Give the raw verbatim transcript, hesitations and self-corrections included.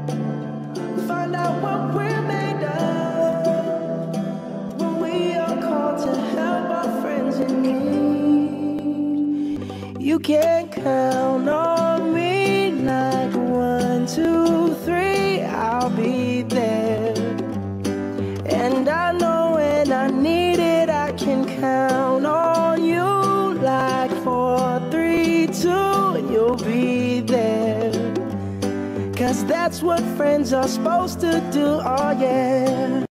Find out what we're made of when we are called to help our friends in need. You can count on me like one, two, three, I'll be there. And I know when I need it, I can count on you like four, three, two, and you'll be there. Cause that's what friends are supposed to do, oh yeah.